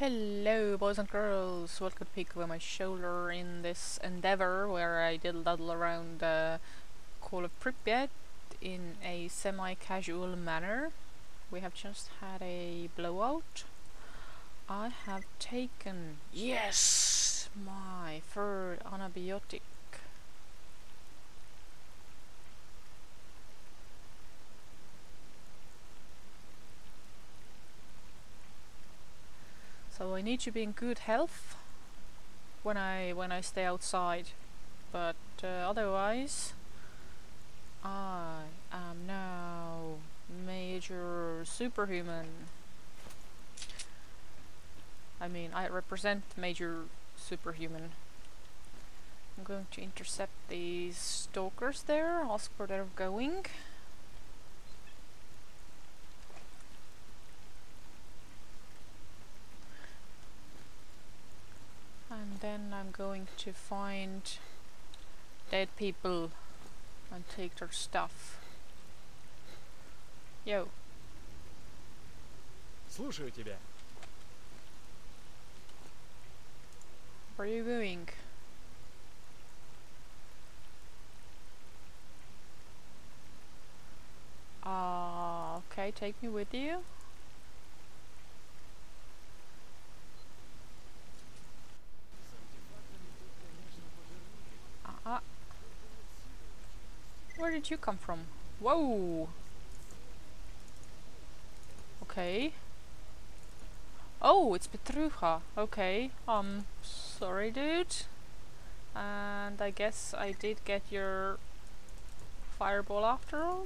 Hello boys and girls, welcome to Peek Over My Shoulder in this endeavor where I diddle-daddle around Call of Pripyat in a semi-casual manner. We have just had a blowout. I have taken, yes, my third antibiotic. So I need to be in good health when I stay outside, but otherwise I am now major superhuman. I mean, I represent major superhuman. I'm going to intercept these stalkers there, ask where they're going. And then I'm going to find dead people and take their stuff. Yo. Слушаю тебя. Where are you going? Okay, take me with you. Where did you come from? Whoa! Okay. Oh, it's Petrucha. Okay. Sorry, dude. And I guess I did get your fireball after all.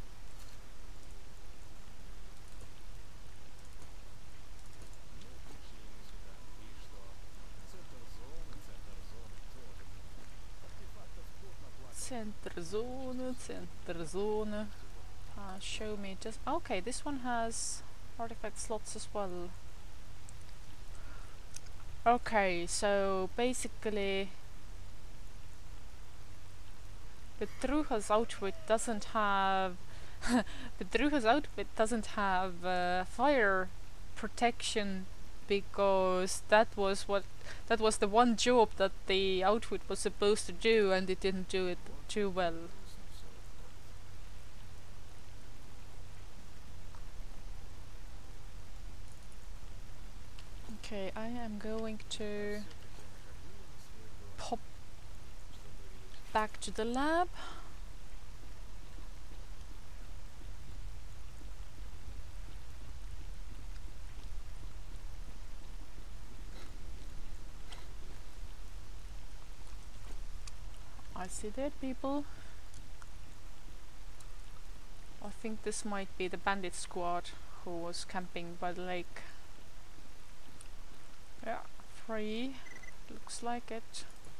Center zone. Show me just. Okay, this one has artifact slots as well. Okay, so basically Petrucha's outfit doesn't have fire protection because that was the one job that the outfit was supposed to do, and it didn't do it too well. Okay, I am going to pop back to the lab. I see dead people. I think this might be the bandit squad who was camping by the lake. Yeah, 3. Looks like it.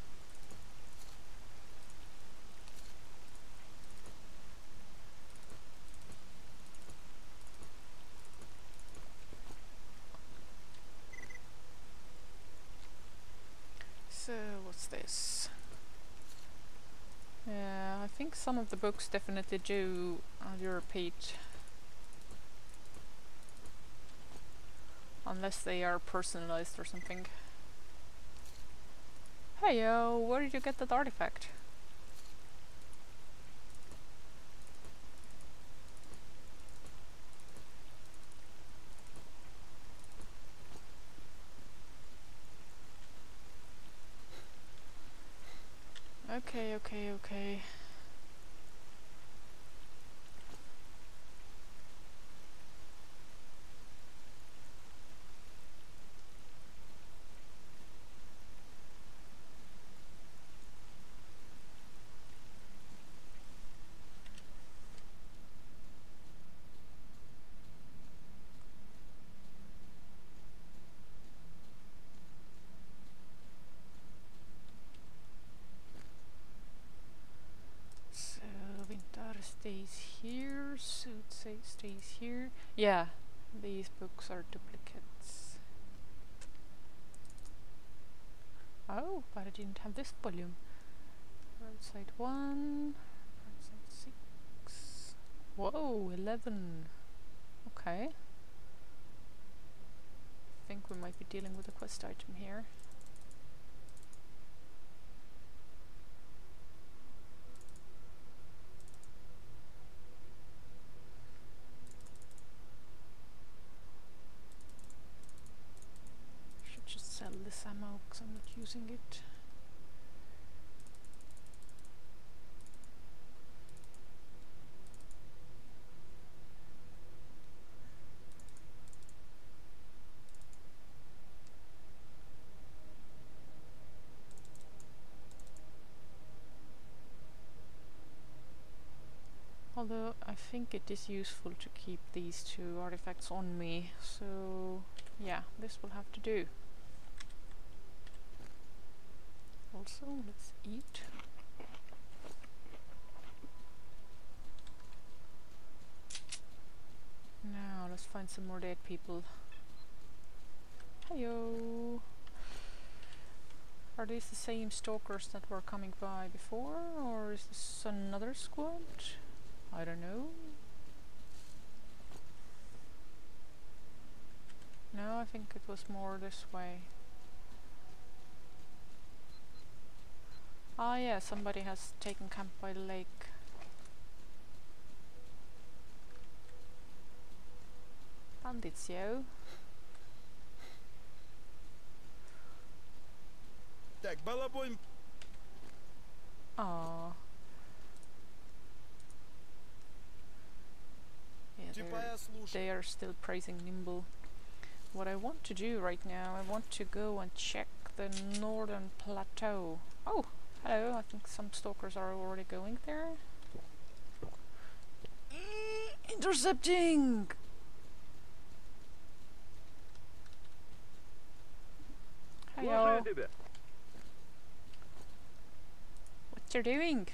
So, what's this? Yeah, I think some of the books definitely do repeat. Unless they are personalized or something. Hey yo, where did you get that artifact? Okay. Stays here, so it stays here. Yeah, these books are duplicates. Oh, but I didn't have this volume. Roadside 1, roadside 6. Whoa, 11. Okay. I think think we might be dealing with a quest item here. Should just sell this ammo because I'm not using it. Although I think it is useful to keep these two artifacts on me, so yeah, this will have to do. Also, let's eat. Now, let's find some more dead people. Heyo! Are these the same stalkers that were coming by before, or is this another squad? I don't know. No, I think it was more this way. Ah yeah, somebody has taken camp by the lake. Bandits, yo. Так, балабонь. Aww. Yeah, they are still praising Nimble. What I want to do right now, I want to go and check the northern plateau. Oh, hello, I think some stalkers are already going there. Intercepting! Hello. What you're doing?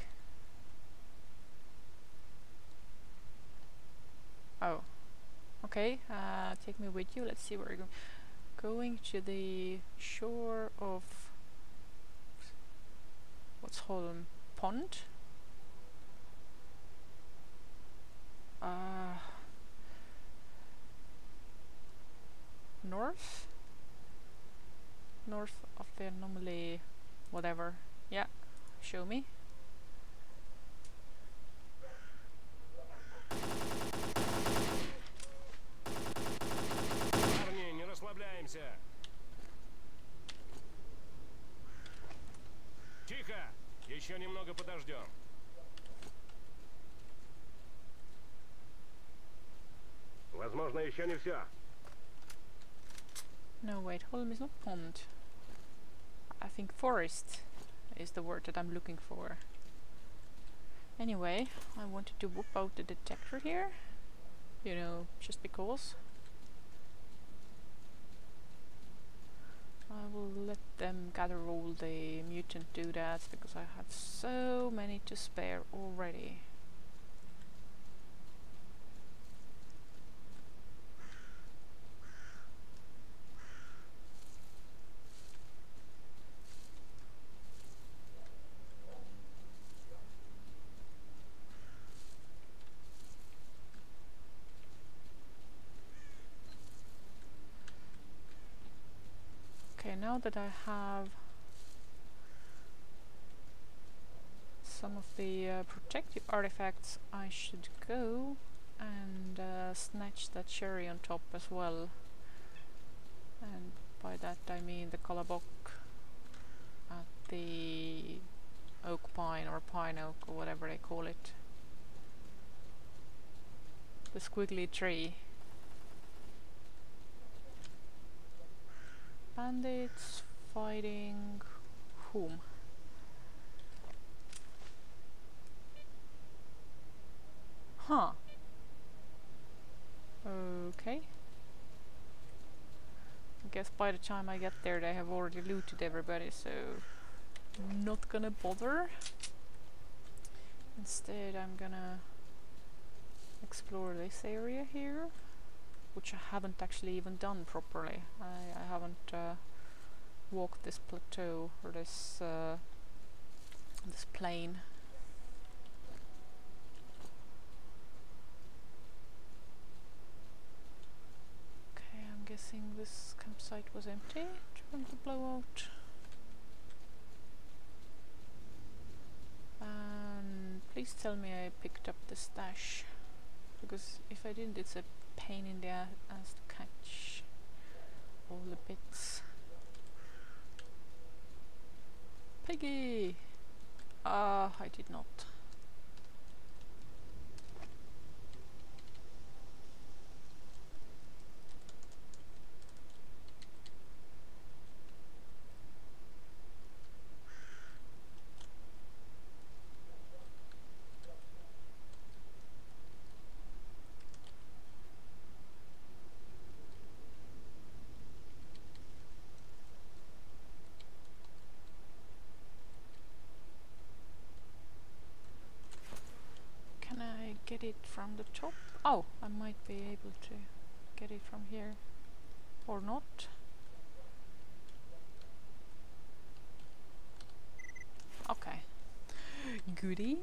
Oh, okay. Take me with you. Let's see where we're going. Going to the shore of what's Holm Pond. North of the anomaly, whatever. Yeah, show me. Парни, не расслабляемся. Тихо! Еще немного подождем. Возможно, еще не все. No, wait, Holm is not pond. I think forest is the word that I'm looking for. Anyway, I wanted to whoop out the detector here. You know, just because. I will let them gather all the mutant doodads because I have so many to spare already. Okay, now that I have some of the protective artifacts, I should go and snatch that cherry on top as well. And by that I mean the colobok at the oak pine or pine oak or whatever they call it. The squiggly tree. Bandits fighting whom? Huh. Okay. I guess by the time I get there they have already looted everybody, so not gonna bother. Instead I'm gonna explore this area here, which I haven't actually even done properly. I haven't walked this plateau or this this plain. Okay, I'm guessing this campsite was empty during the blowout. And please tell me I picked up the stash, because if I didn't, it's a pain in the ass to catch all the bits. Piggy! Ah, I did not. Can I get it from the top? Oh, I might be able to get it from here. Or not. Okay. Goody.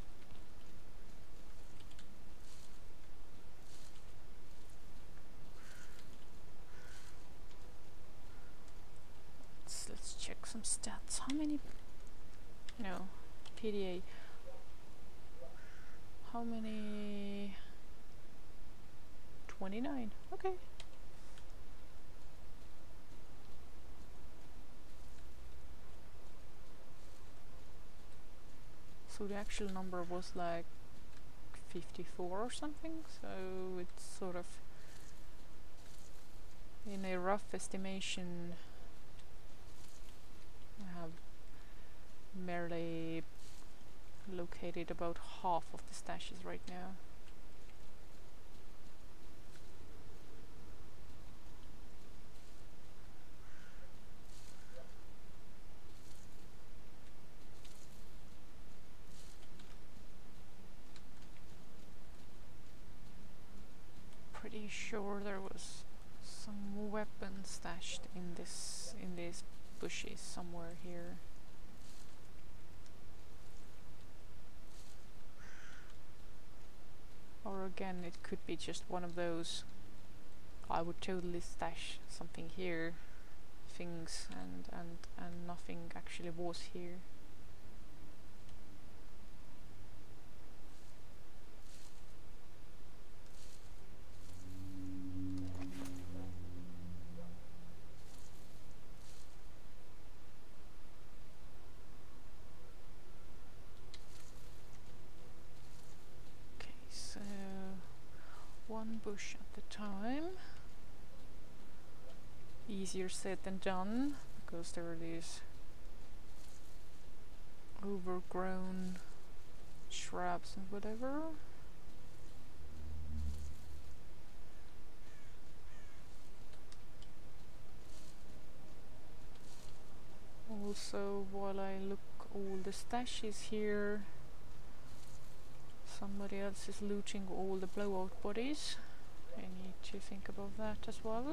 Let's check some stats. How many? No. PDA. How many? 29. Okay. So the actual number was like 54 or something, so it's sort of, in a rough estimation, I have merely located about half of the stashes right now. Pretty sure there was some weapon stashed in these bushes somewhere here. Or again, it could be just one of those I would totally stash something here things and nothing actually was here. One bush at a time. Easier said than done, because there are these overgrown shrubs and whatever. Also, while I look all the stashes here, somebody else is looting all the blowout bodies. I need to think about that as well.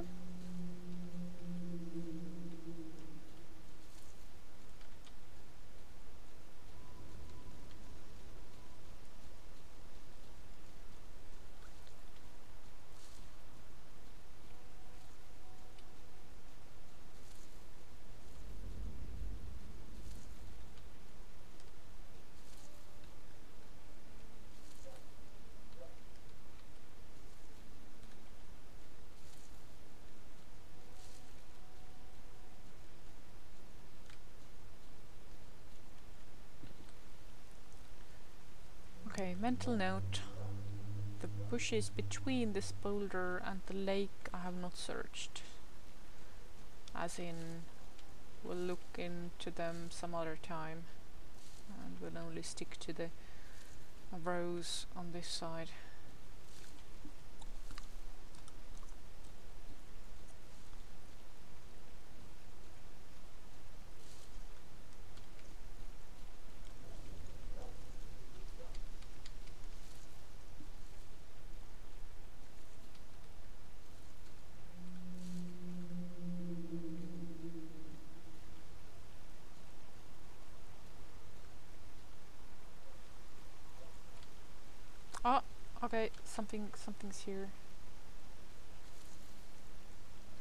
Okay, mental note. The bushes between this boulder and the lake I have not searched. As in, we'll look into them some other time. And we'll only stick to the rows on this side. Oh, okay, something's here.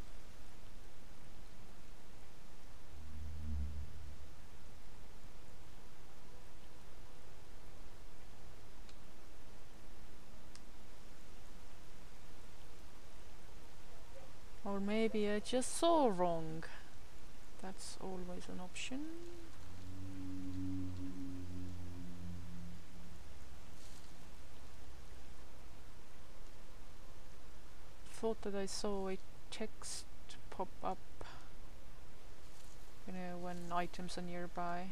Or maybe I just saw wrong. That's always an option. Thought that I saw a text pop up, you know, when items are nearby.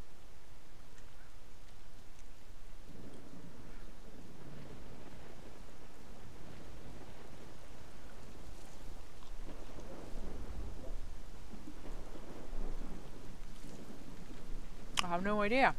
I have no idea.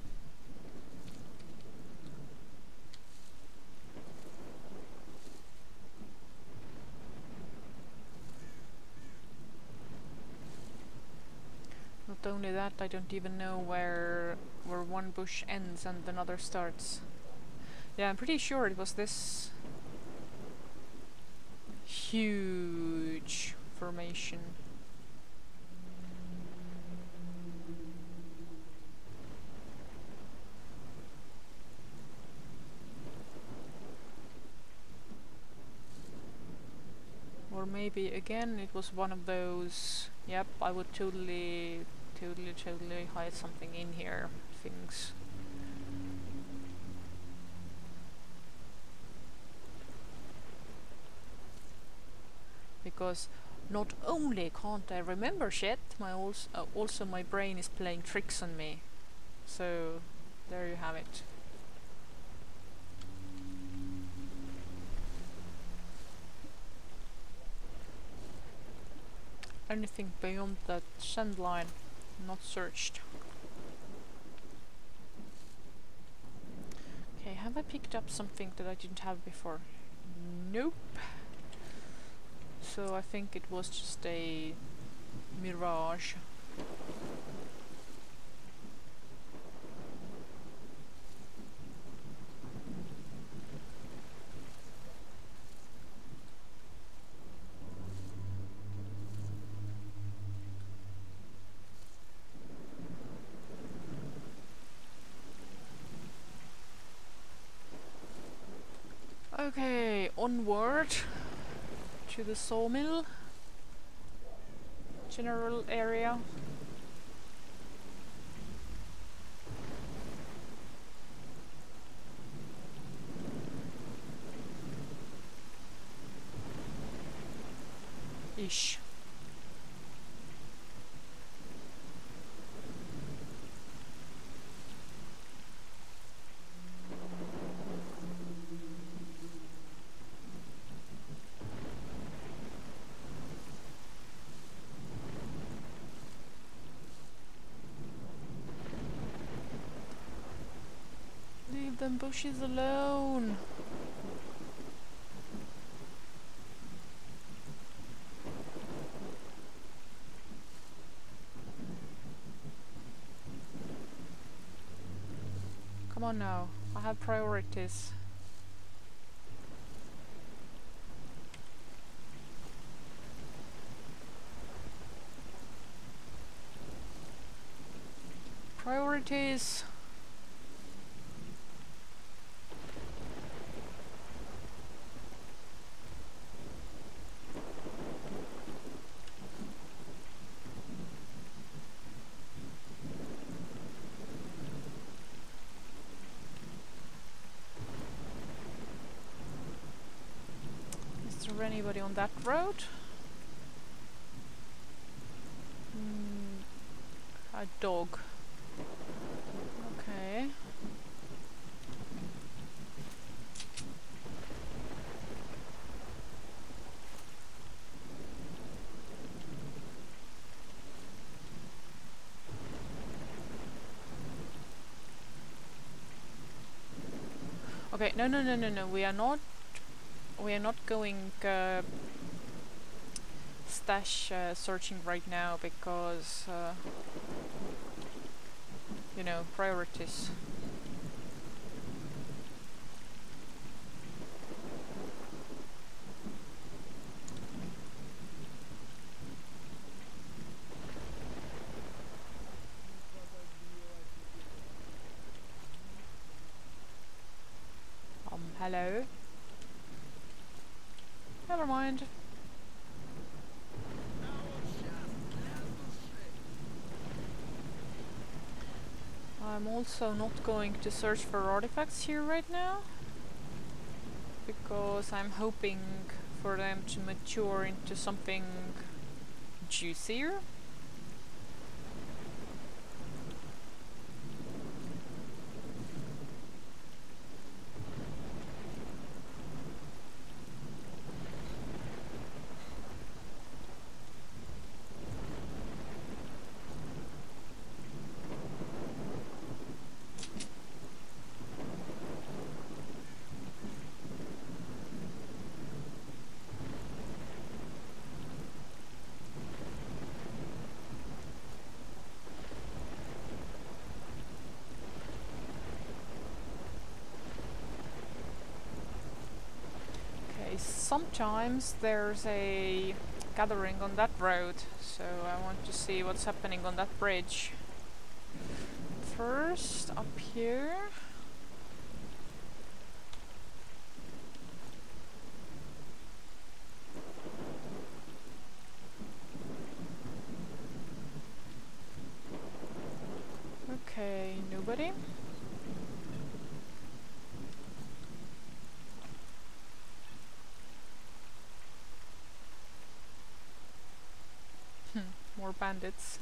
Not only that, I don't even know where one bush ends and another starts. Yeah, I'm pretty sure it was this huge formation. Or maybe again it was one of those, yep, I would totally hide something in here things. Because not only can't I remember shit, also my brain is playing tricks on me. So there you have it. Anything beyond that send line, not searched. Okay, have I picked up something that I didn't have before? Nope. So I think it was just a mirage. Okay, onward to the sawmill general area. Ish. Leave them bushes alone. Come on now, I have priorities. Priorities. Is there anybody on that road? A dog. Okay. Okay, no, we are not going stash searching right now because you know, priorities. Hello? Never mind. also not going to search for artifacts here right now, because I'm hoping for them to mature into something juicier. Sometimes there's a gathering on that road, so I want to see what's happening on that bridge. First, up here. Okay, nobody. More bandits.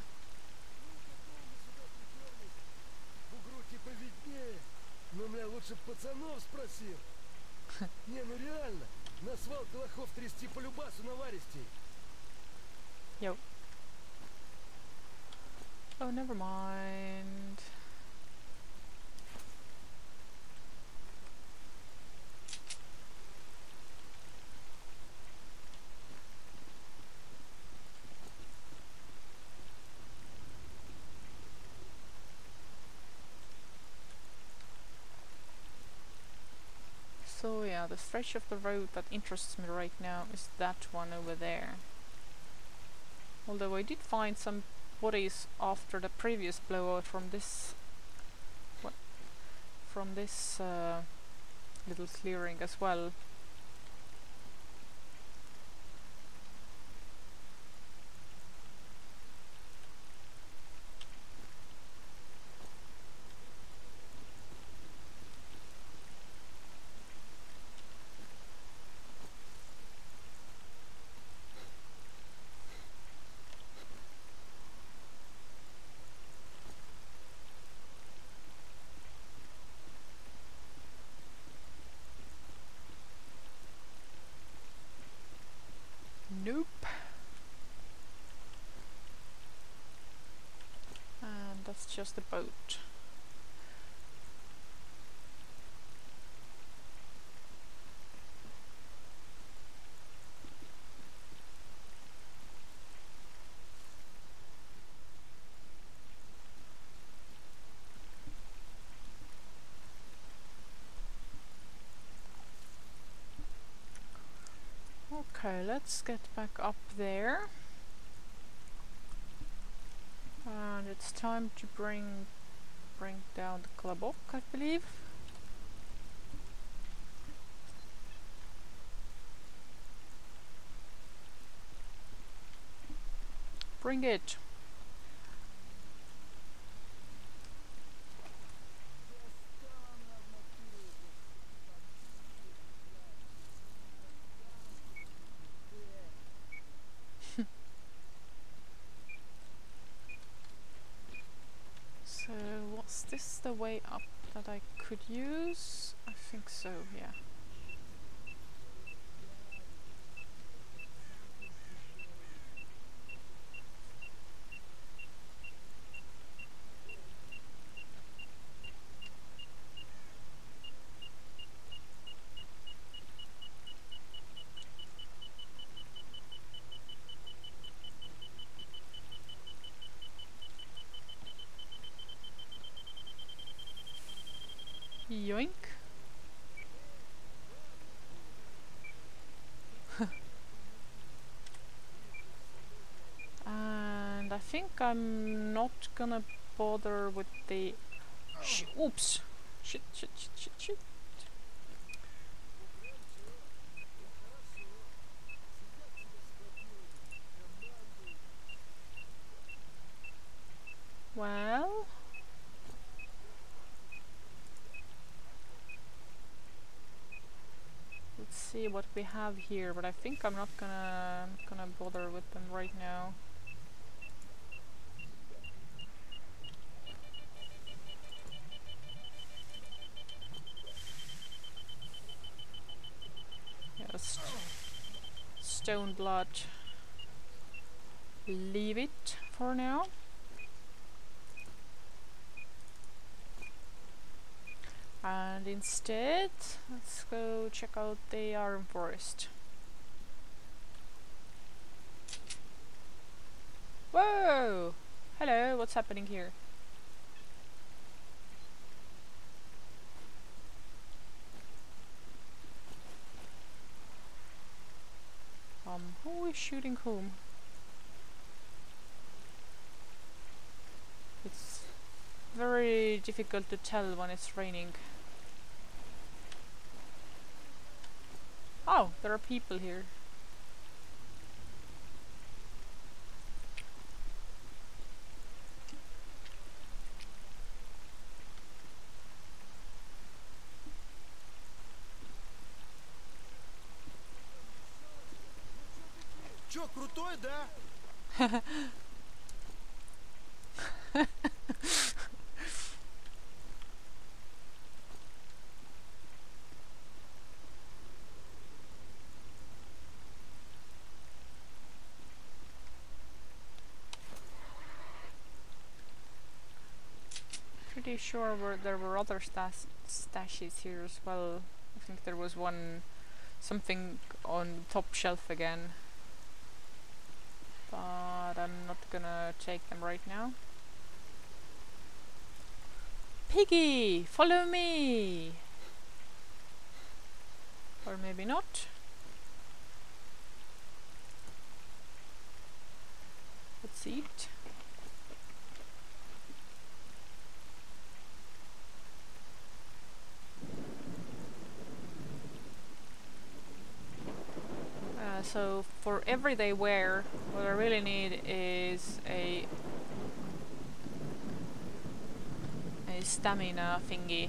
Бугру типа виднее, но меня лучше пацанов спросил. Не, ну реально, на свалке лохов трясти по любасу наваристей. Yo. Oh, never mind. So yeah, the stretch of the road that interests me right now is that one over there. Although I did find some bodies after the previous blowout from this little clearing as well. Nope. And that's just a boat. Okay, let's get back up there. And it's time to bring down the klabok, I believe. Bring it. So, was this the way up that I could use? I think so, yeah. Yoink. And I think I'm not gonna bother with the... Oops! Shit. Well... what we have here, but I think I'm not gonna bother with them right now. Yes. Stone blood. Leave it for now. And instead, let's go check out the iron forest. Whoa! Hello, what's happening here? Who is shooting whom? It's very difficult to tell when it's raining. Oh, there are people here. Чё, крутой, да? Pretty sure there were other stashes here as well. I think there was something on the top shelf again. But I'm not gonna take them right now. Piggy! Follow me! Or maybe not. Let's eat. So for everyday wear, what I really need is a stamina thingy.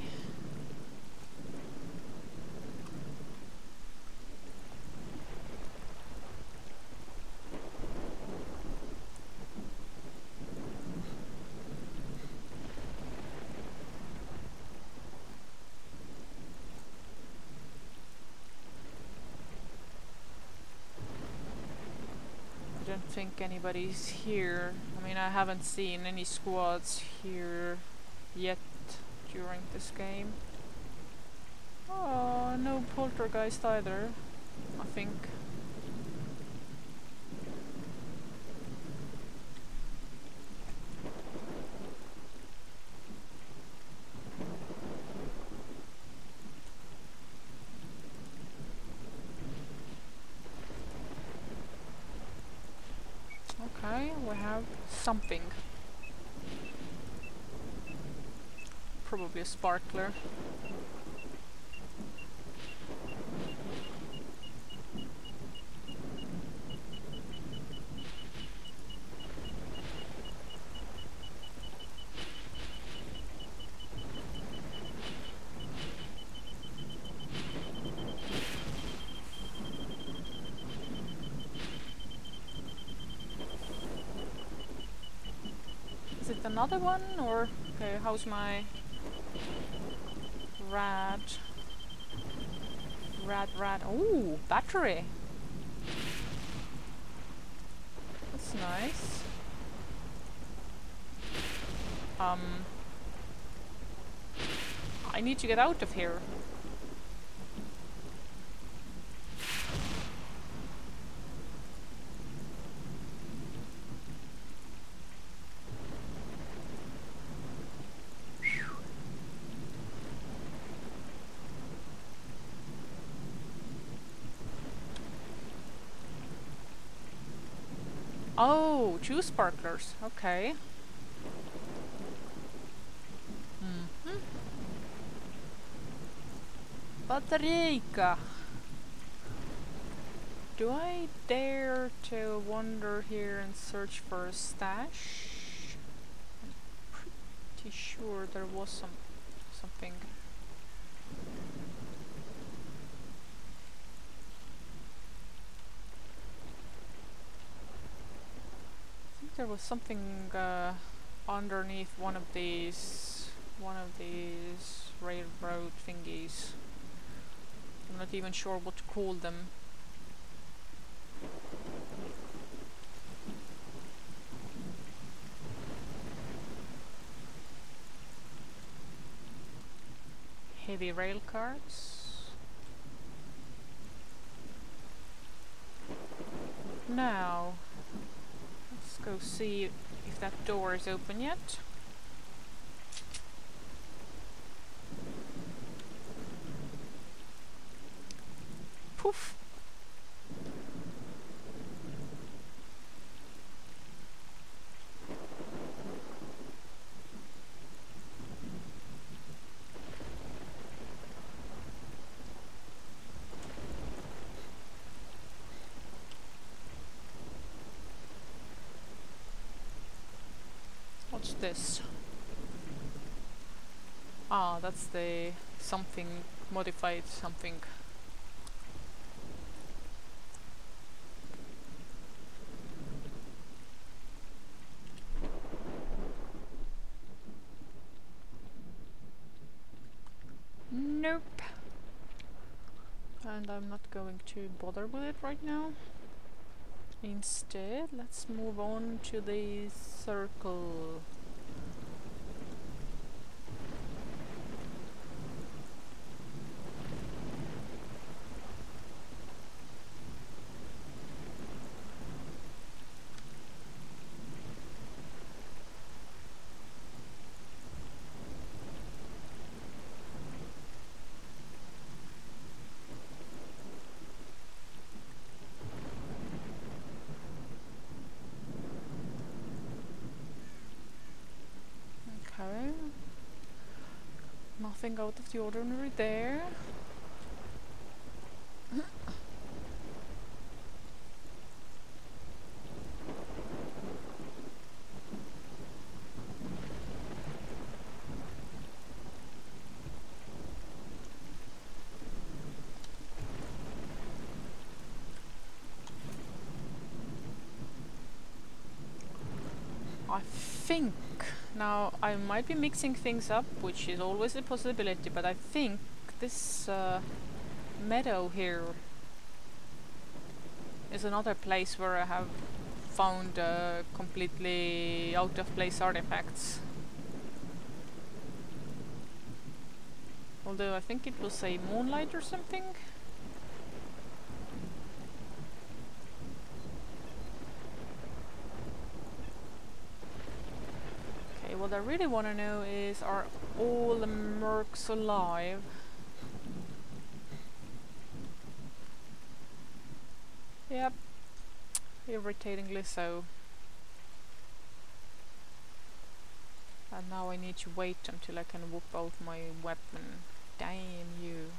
I don't think anybody's here. I mean, I haven't seen any squads here yet during this game. Oh, no poltergeist either, I think. Okay, we have something. Probably a sparkler. Is it another one, or okay, how's my rad? Ooh, battery. That's nice. I need to get out of here. Oh, 2 sparklers. Okay. Batterika. Do I dare to wander here and search for a stash? I'm pretty sure there was something. there was something underneath one of these railroad thingies. I'm not even sure what to call them. Heavy rail cars. Now, let's go see if that door is open yet. Poof! What's this? Ah, that's the something modified something. Nope. And I'm not going to bother with it right now. Instead, let's move on to the circle. Okay. Nothing out of the ordinary there. I think, now I might be mixing things up, which is always a possibility, but I think this meadow here is another place where I have found completely out of place artifacts. Although I think it will say moonlight or something. Okay, what I really want to know is, are all the mercs alive? Yep, irritatingly so. And now I need to wait until I can whip out my weapon. Damn you.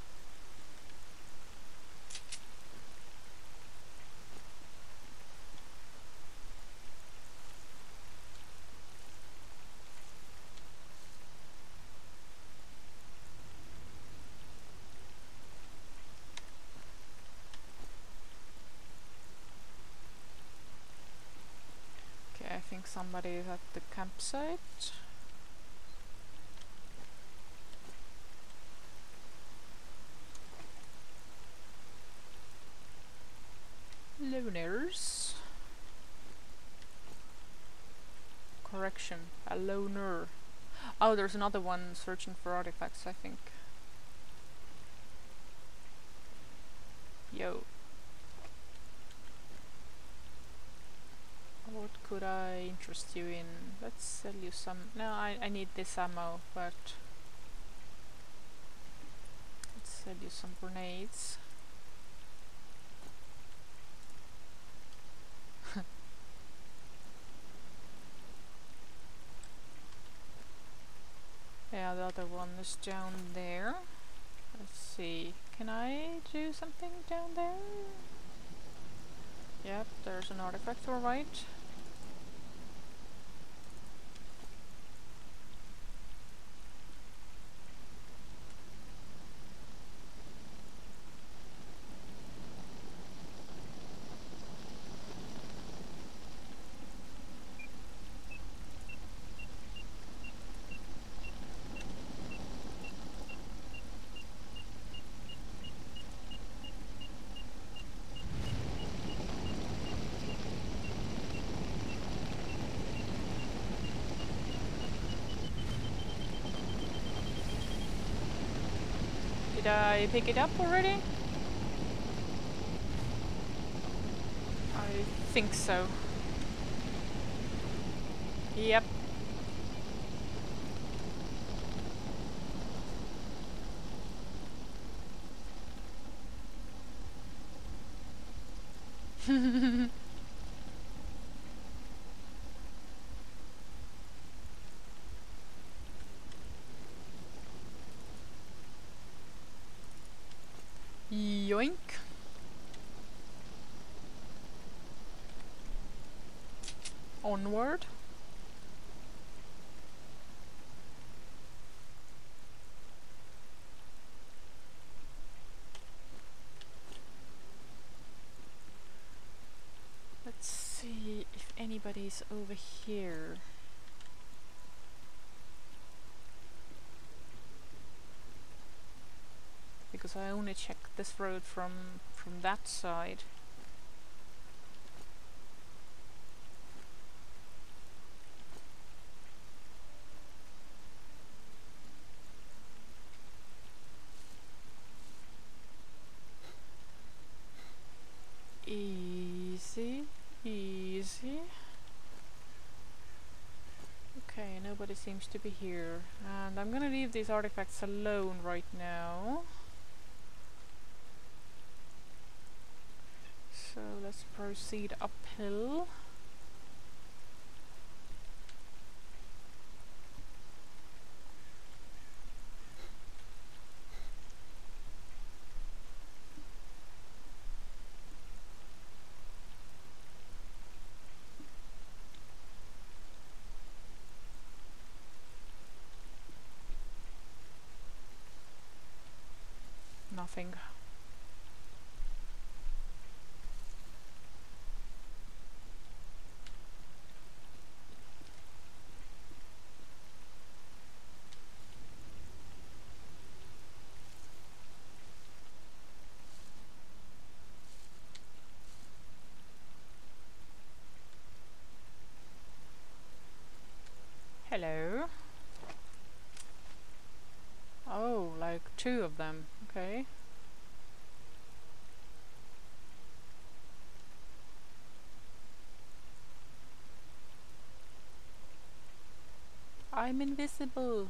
Okay, I think somebody is at the campsite. Loners. Correction, a loner. Oh, there's another one searching for artifacts, I think. Yo. What could I interest you in? Let's sell you some. No, I need this ammo, but let's sell you some grenades. Yeah, the other one is down there. Let's see. Can I do something down there? Yep, there's an artifact, alright. Did I pick it up already? I think so. Yep. Yoink. Onward. Let's see if anybody's over here. Because I only checked this road from that side. Easy, easy. Okay, nobody seems to be here. And I'm gonna leave these artifacts alone right now. So let's proceed uphill. Nothing. Hello. Oh, like 2 of them. Okay. I'm invisible.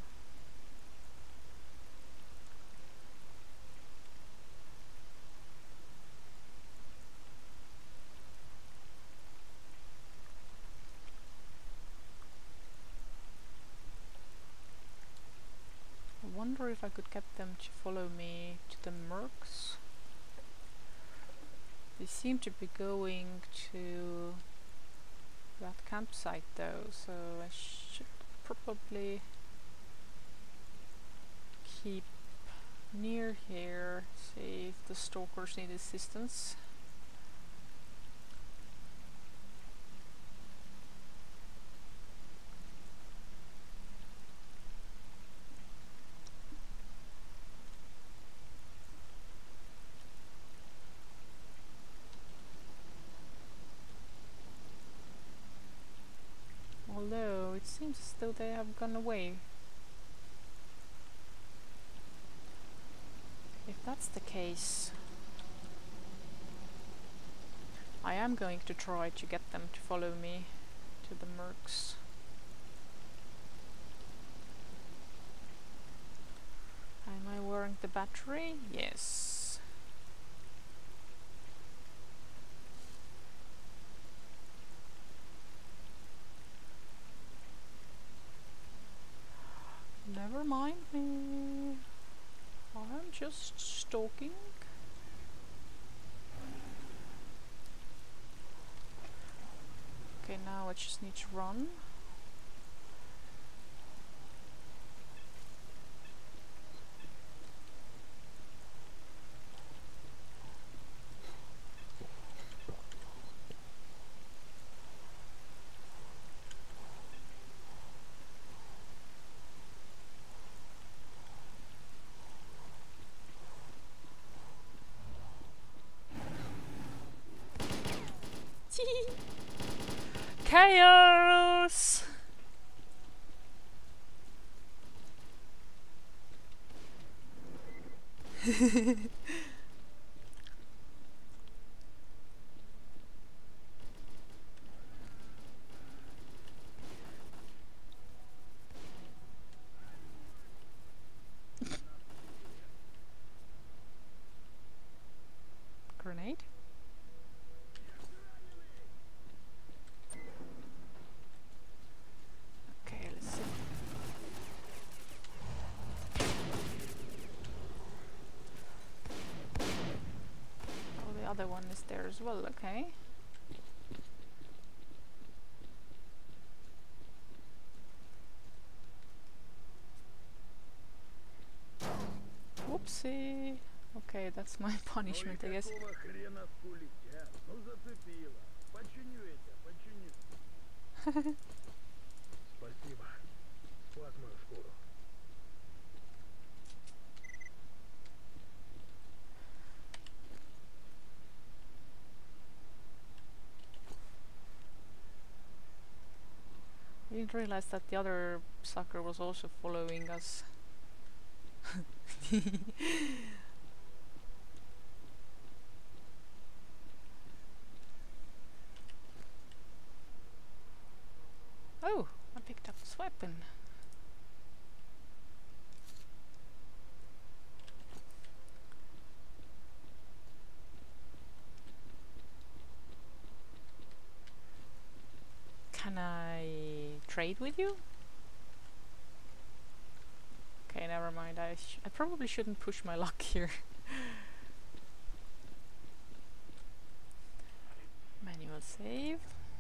I wonder if I could get them to follow me to the mercs. They seem to be going to that campsite though, so I should probably keep near here, see if the stalkers need assistance. Although it seems as though they have gone away. If that's the case, I am going to try to get them to follow me to the mercs. Am I wearing the battery? Yes. Never mind me. I'm just stalking. Okay, now I just need to run. Chaos! Grenade? Okay, let's see. Oh, the other one is there as well, okay. Whoopsie. Okay, that's my punishment, I guess. Какого хрена скулить, а? Ну зацепила. Починю я тебя, починю. Спасибо. Спас мою шкуру. I didn't realize that the other sucker was also following us. Oh, I picked up this weapon. Can I trade with you? Okay, never mind. I probably shouldn't push my luck here. Manual save.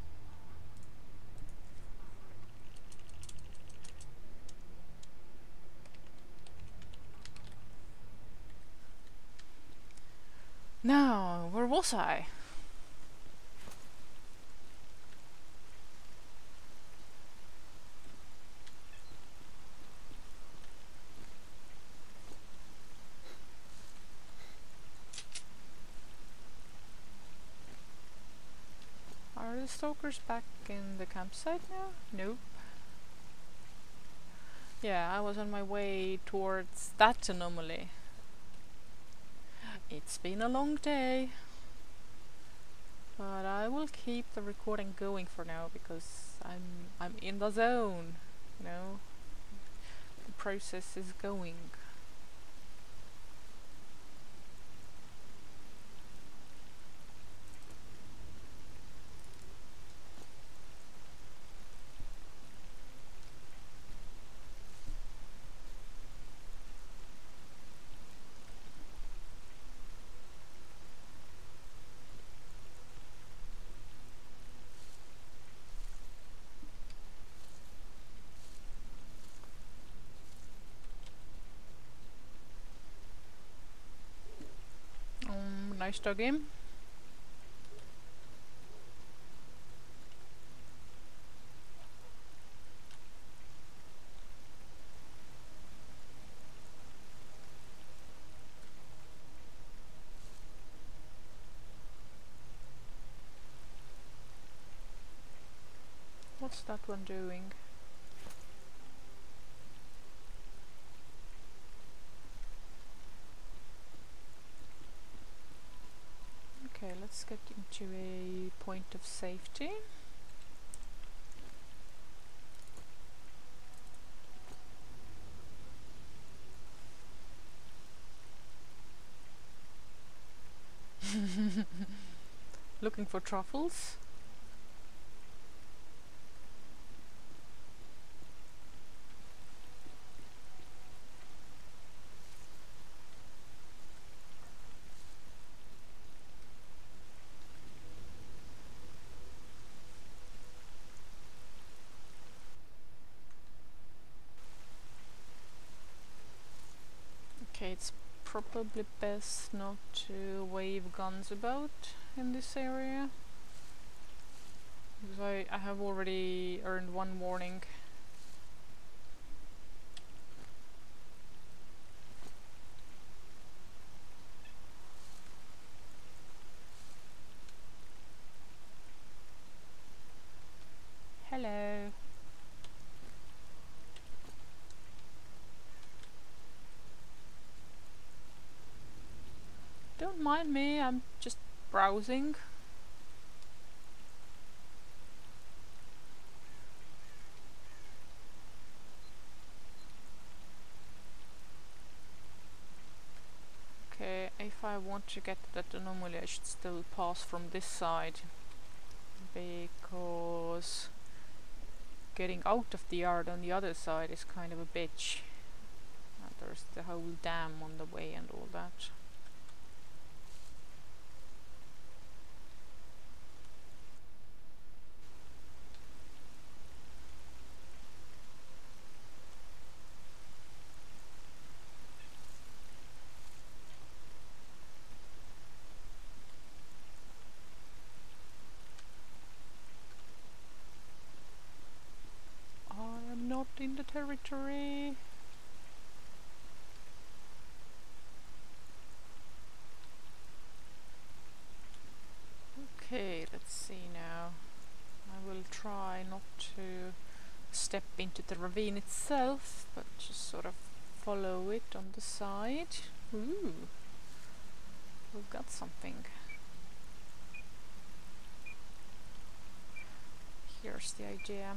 Now, where was I? Are the stalkers back in the campsite now? Nope. Yeah, I was on my way towards that anomaly. It's been a long day. But I will keep the recording going for now because I'm in the zone, you know. The process is going. Nice dog game. What's that one doing? Okay, let's get into a point of safety. Looking for truffles. Okay, it's probably best not to wave guns about in this area. Because I have already earned one warning. Hello. mind me, I'm just browsing. Okay, if I want to get that anomaly, I should still pass from this side, because getting out of the yard on the other side is kind of a bitch. There's the whole dam on the way and all that. I am not in the territory. Okay, let's see now. I will try not to step into the ravine itself, but just sort of follow it on the side. Ooh, we've got something. Here's the idea.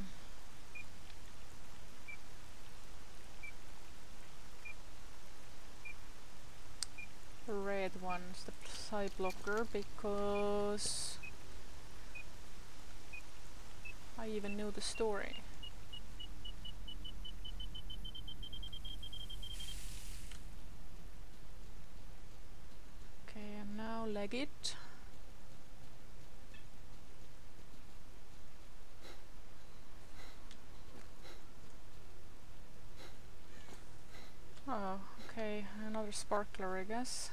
The red one's the side blocker because I even know the story. Okay, and now leg it. Oh, okay, another sparkler, I guess.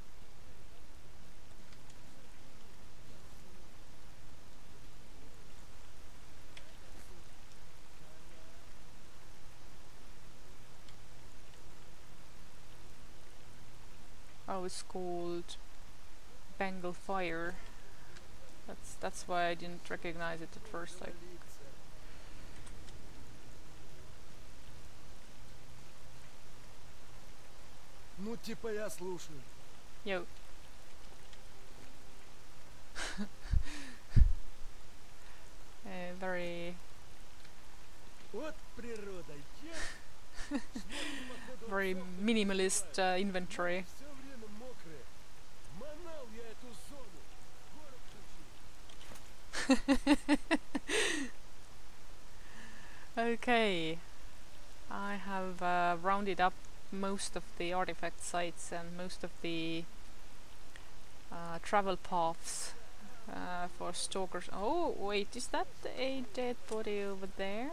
Oh, it's called Bengal Fire. That's why I didn't recognize it at first. Like, Ну, типа я слушаю. yo. Very Вот природа. Я very minimalist inventory. все время мокрое. Манал я эту зону. Город включил. Okay, I have rounded up most of the artifact sites and most of the travel paths for stalkers. Oh, wait, is that a dead body over there?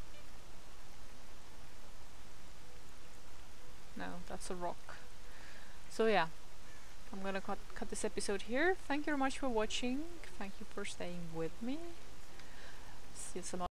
No, that's a rock. So yeah, I'm gonna cut this episode here. Thank you very much for watching. Thank you for staying with me. See you some